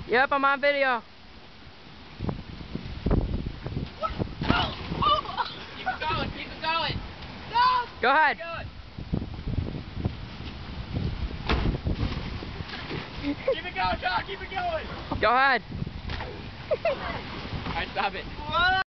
Yep, I'm on video. Keep it going, keep it going. Go ahead. Keep it going, John, keep it going. Go ahead. Alright, stop it.